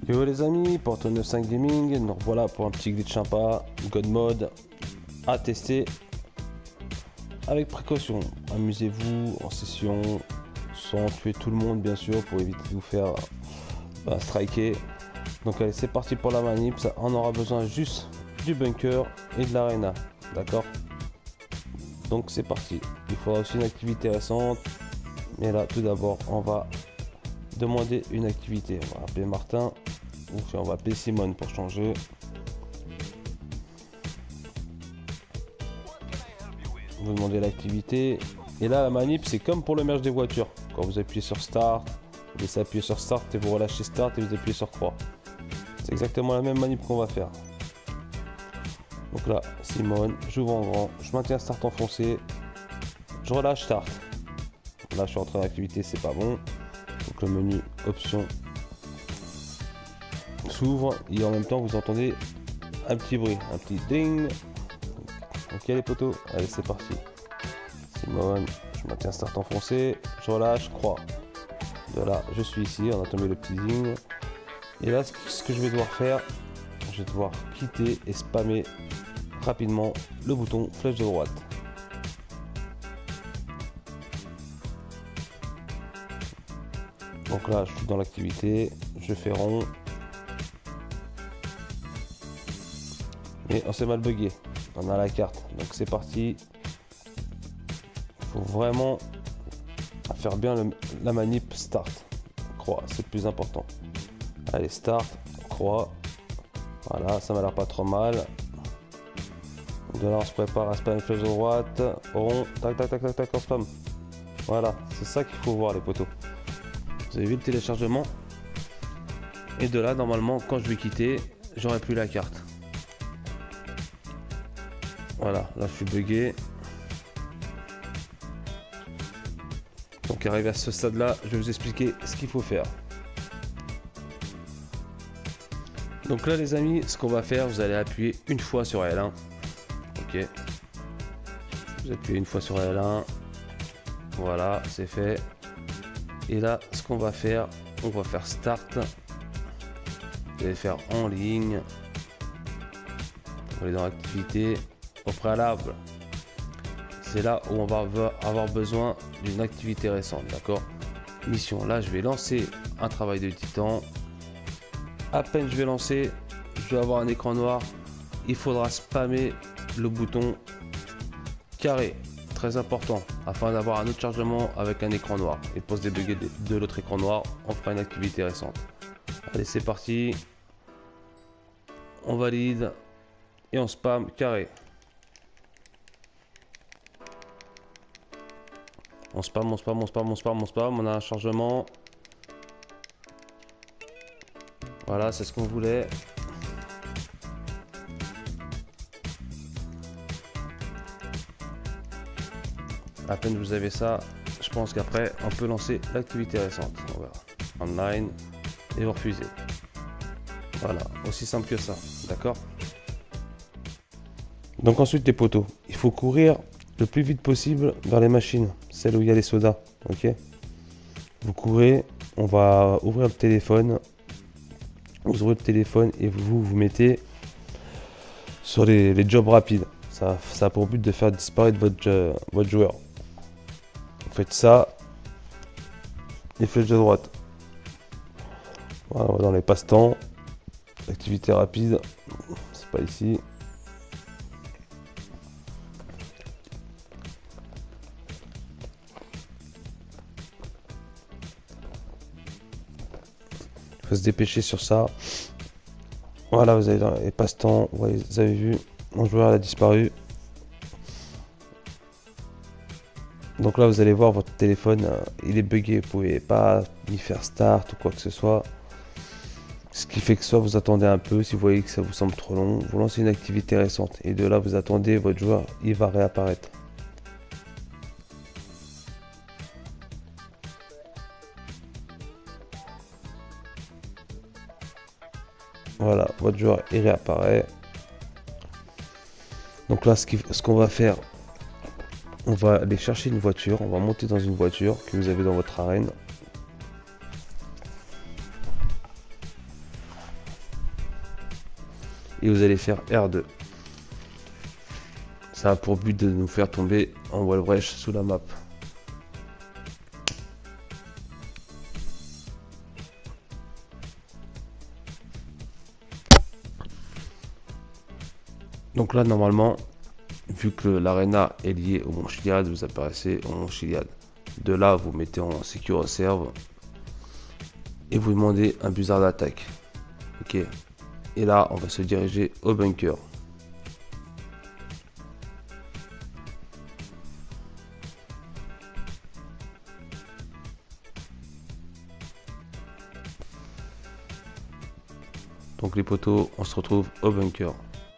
Yo les amis, Porto 95 Gaming, nous voilà pour un petit glitch sympa, God Mode, à tester avec précaution. Amusez-vous en session, sans tuer tout le monde bien sûr, pour éviter de vous faire striker. Donc allez, c'est parti pour la manip, on aura besoin juste du bunker et de l'arena, d'accord? Donc c'est parti, il faudra aussi une activité récente, mais là tout d'abord on va demander une activité. On va appeler Martin, ou on va appeler Simone pour changer. Vous demandez l'activité, et là la manip c'est comme pour le merge des voitures. Quand vous appuyez sur Start, vous laissez appuyer sur Start et vous relâchez Start et vous appuyez sur Croix. C'est exactement la même manip qu'on va faire. Donc là, Simone, j'ouvre en grand, je maintiens Start enfoncé, je relâche Start. Là je suis entré en activité, c'est pas bon. Donc le menu option s'ouvre et en même temps vous entendez un petit bruit, un petit ding. Ok les potos, allez c'est parti. Simone, je maintiens Start enfoncé, je relâche, croix. De là je suis ici, on a tombé le petit ding. Et là ce que je vais devoir faire, je vais devoir quitter et spammer rapidement le bouton flèche de droite. Donc là je suis dans l'activité, je fais rond. Mais on s'est mal bugué, on a la carte, donc c'est parti. Il faut vraiment faire bien la manip start, croix, c'est le plus important. Allez start, croix, voilà, ça m'a l'air pas trop mal. De là on se prépare à spam flèche de droite, rond, tac tac tac tac tac, on spam. Voilà, c'est ça qu'il faut voir les potos. Vous avez vu le téléchargement. Et de là normalement quand je vais quitter, j'aurai plus la carte. Voilà, là je suis bugué. Donc arrivé à ce stade là, je vais vous expliquer ce qu'il faut faire. Donc là les amis, ce qu'on va faire, vous allez appuyer une fois sur L1. Ok. Vous appuyez une fois sur L1. Voilà, c'est fait. Et là, ce qu'on va faire, on va faire Start. Vous allez faire en ligne. On est dans l'activité. Au préalable, c'est là où on va avoir besoin d'une activité récente, d'accord? Mission, là je vais lancer un travail de titan. À peine je vais lancer, je vais avoir un écran noir. Il faudra spammer le bouton carré, très important, afin d'avoir un autre chargement avec un écran noir. Et pour se débugger de l'autre écran noir, on fera une activité récente. Allez, c'est parti. On valide et on spam carré. On spam, on spam, on spam, on spam, on spam, on a un chargement. Voilà, c'est ce qu'on voulait. À peine vous avez ça, je pense qu'après on peut lancer l'activité récente. On verra. Online et vous refusez. Voilà, aussi simple que ça, d'accord? Donc ensuite les poteaux, il faut courir le plus vite possible vers les machines, celles où il y a les sodas, ok? Vous courez, on va ouvrir le téléphone, vous ouvrez le téléphone et vous mettez sur les jobs rapides. Ça a pour but de faire disparaître votre joueur. Vous faites ça, et flèche de droite. Voilà, dans les passe-temps, activité rapide, c'est pas ici. Faut se dépêcher sur ça. Voilà, vous avez dans les passe-temps, vous avez vu, mon joueur a disparu. Donc là vous allez voir votre téléphone, il est bugué, vous pouvez pas ni faire start ou quoi que ce soit. Ce qui fait que soit vous attendez un peu, si vous voyez que ça vous semble trop long, vous lancez une activité récente. Et de là vous attendez, votre joueur il va réapparaître. Voilà, votre joueur il réapparaît. Donc là ce qu'on va faire, on va aller chercher une voiture, on va monter dans une voiture que vous avez dans votre arène. et vous allez faire R2. Ça a pour but de nous faire tomber en wall breach sous la map. Donc là, normalement, vu que l'arena est liée au Mont Chiliad, vous apparaissez au Mont Chiliad. De là, vous mettez en Secure Serve et vous demandez un buzzard d'attaque. Ok. Et là, on va se diriger au bunker. Donc les poteaux, on se retrouve au bunker.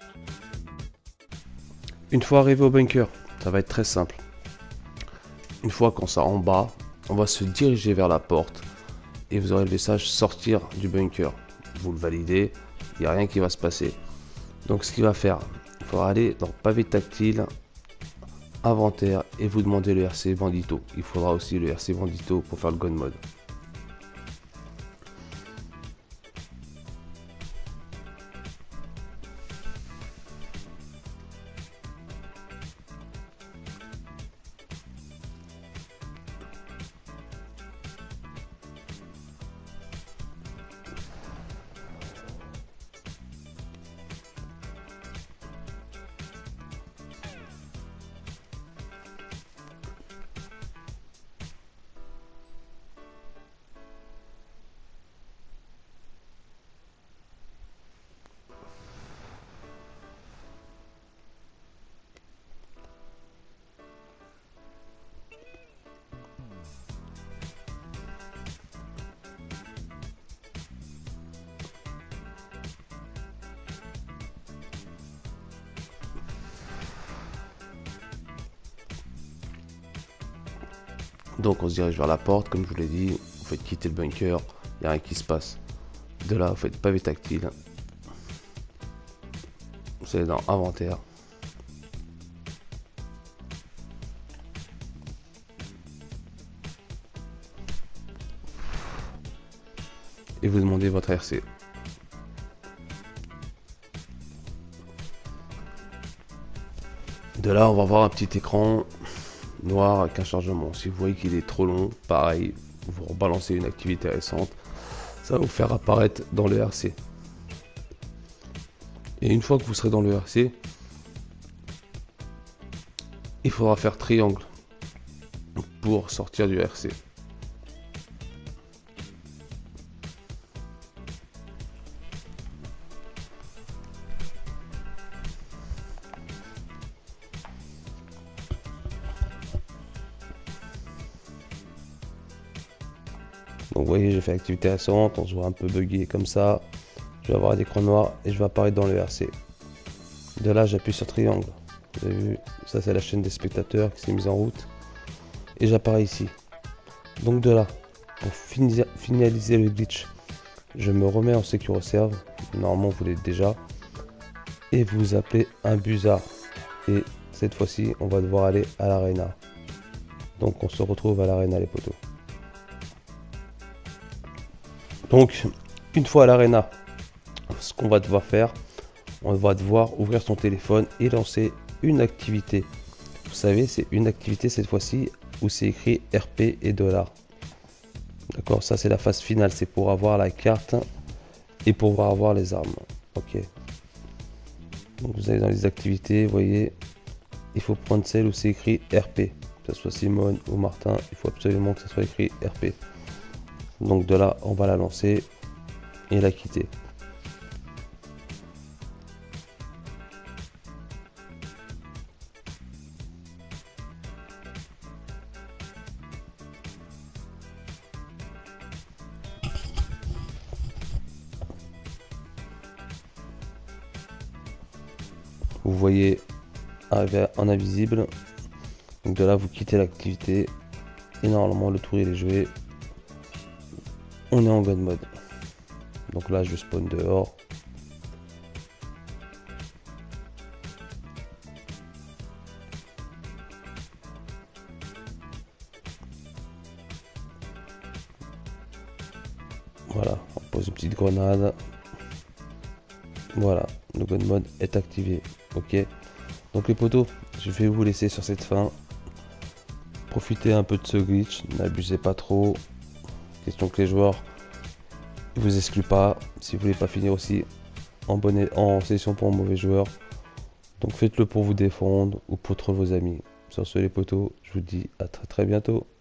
Une fois arrivé au bunker, ça va être très simple. Une fois qu'on sera en bas, on va se diriger vers la porte et vous aurez le message sortir du bunker. Vous le validez, il n'y a rien qui va se passer. Donc ce qu'il va faire, il faudra aller dans pavé tactile, inventaire et vous demander le RC Bandito. Il faudra aussi le RC Bandito pour faire le gun mode. Donc on se dirige vers la porte, comme je vous l'ai dit, vous faites quitter le bunker, il n'y a rien qui se passe. De là, vous faites pavé tactile. Vous allez dans inventaire. Et vous demandez votre RC. De là, on va voir un petit écran noir avec un chargement. Si vous voyez qu'il est trop long, pareil, vous rebalancez une activité récente, ça va vous faire apparaître dans le RC. Et une fois que vous serez dans le RC, il faudra faire triangle pour sortir du RC. Donc vous voyez, j'ai fait activité récente, on se voit un peu bugué comme ça. Je vais avoir un écran noir et je vais apparaître dans le RC. De là, j'appuie sur triangle. Vous avez vu, ça c'est la chaîne des spectateurs qui s'est mise en route. Et j'apparais ici. Donc de là, pour finaliser le glitch, je me remets en Secure Serve. Normalement, vous l'êtes déjà. Et vous appelez un buzzard. Et cette fois-ci, on va devoir aller à l'arena. Donc on se retrouve à l'arena, les poteaux. Donc, une fois à l'arena, ce qu'on va devoir faire, on va devoir ouvrir son téléphone et lancer une activité. Vous savez, c'est une activité cette fois-ci où c'est écrit RP et $. D'accord, ça c'est la phase finale, c'est pour avoir la carte et pour pouvoir avoir les armes. Ok. Donc vous allez dans les activités, vous voyez, il faut prendre celle où c'est écrit RP. Que ce soit Simone ou Martin, il faut absolument que ça soit écrit RP. Donc de là, on va la lancer et la quitter. Vous voyez arriver en invisible. Donc de là, vous quittez l'activité et normalement le tour il est joué. On est en gun mode. Donc là, je spawn dehors. Voilà, on pose une petite grenade. Voilà, le God Mode est activé. Ok. Donc les potos, je vais vous laisser sur cette fin. Profitez un peu de ce glitch, n'abusez pas trop. Question que les joueurs ne vous excluent pas. Si vous voulez pas finir aussi en session pour un mauvais joueur. Donc faites-le pour vous défendre ou pour vos amis. Sur ce les potos, je vous dis à très très bientôt.